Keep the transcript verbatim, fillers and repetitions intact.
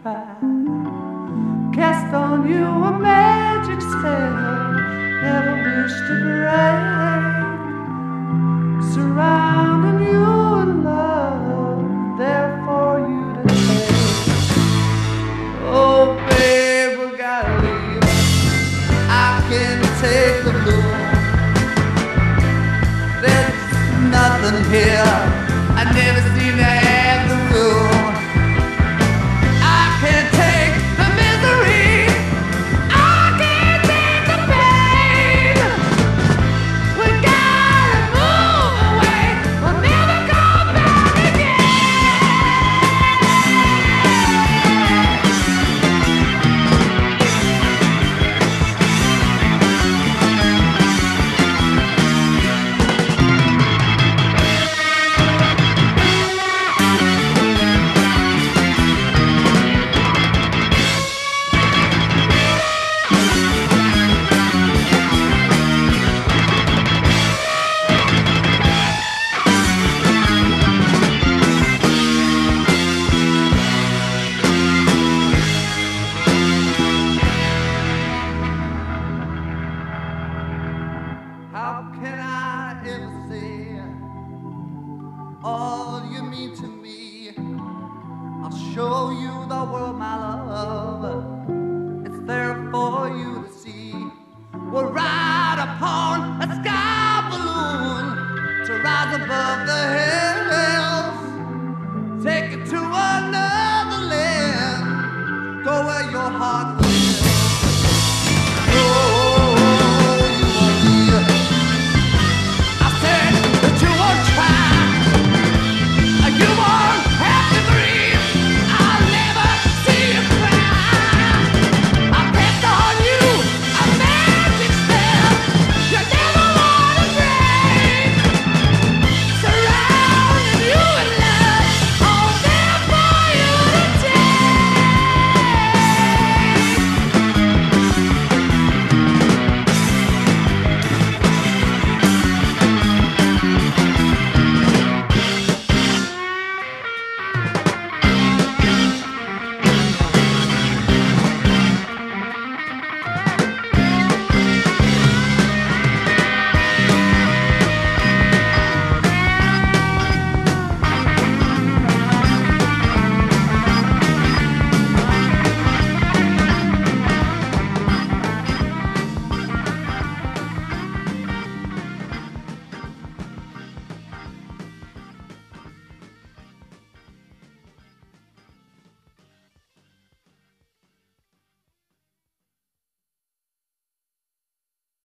cry. Cast on you a magic spell, never wish to break. Surrounding you in love, there for you to take. Oh, babe, we gotta leave. I can't take the blue. There's nothing here. I never seem to have the room. I can't take the misery. I can't take the pain. We gotta move away. We'll never come back again. How can I ever say all you mean to me? I'll show you the world, my love. It's there for you to see. We'll ride upon a sky balloon to rise above the hills. Take it to a